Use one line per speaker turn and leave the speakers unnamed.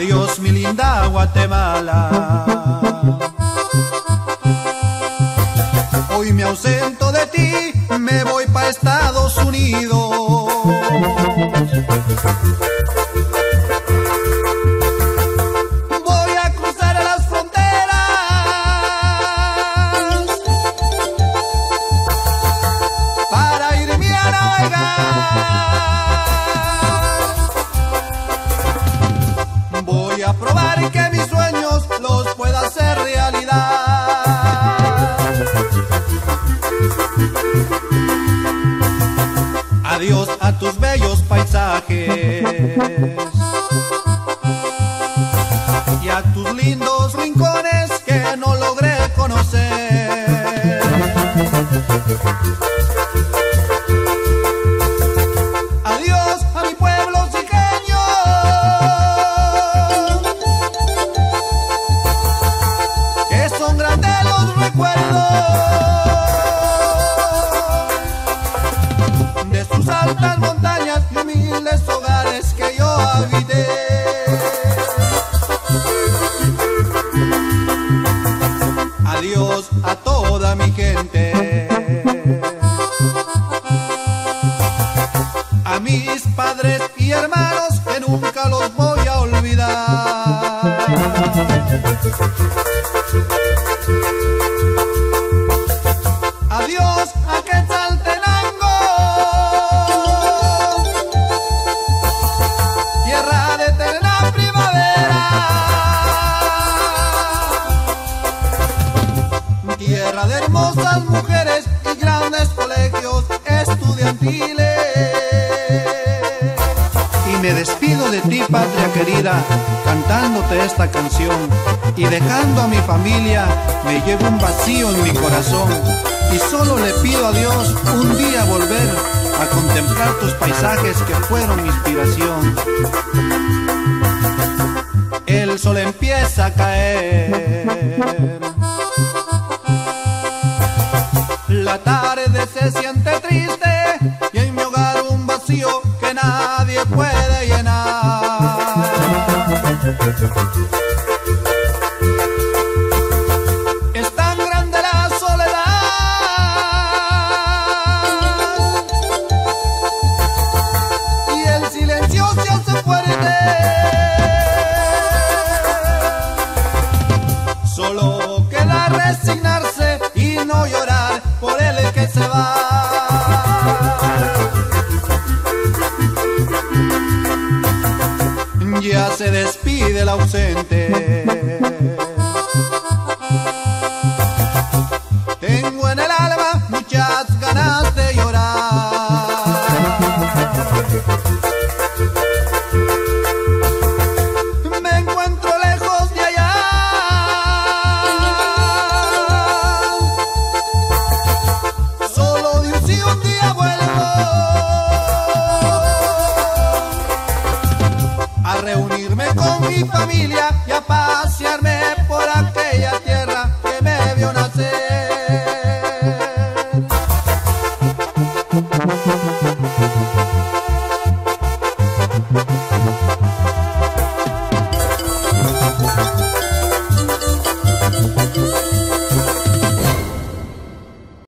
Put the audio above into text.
Adiós mi linda Guatemala. Hoy me ausento de ti, me voy pa' Estados Unidos. Voy a cruzar las fronteras para irme a navegar. Voy a probar que mis sueños los pueda hacer realidad. Adiós a tus bellos paisajes y a tus lindos rincones que no logré conocer. Adiós a mi pueblo siqueño, que son grandes los recuerdos de sus altas montañas y humildes hogares que yo habité. Adiós a toda mi gente, a mis padres y hermanos que nunca los voy a olvidar. Adiós a Quetzaltenango, tierra de eterna primavera, tierra de hermosas mujeres y grandes colegios estudiantiles. Y me despido de ti, patria querida, cantándote esta canción, y dejando a mi familia me llevo un vacío en mi corazón. Y solo le pido a Dios un día volver a contemplar tus paisajes que fueron mi inspiración. El sol empieza a caer, la tarde se siente triste y en mi hogar un vacío que nadie puede llenar. Es tan grande la soledad y el silencio se hace fuerte. Solo queda resignarse y no llorar por el que se va. Ya se despide el ausente. Tengo en el alma muchas ganas de llorar. Me encuentro lejos de allá, solo Dios y un día vuelvo a reunirme con mi familia y a pasearme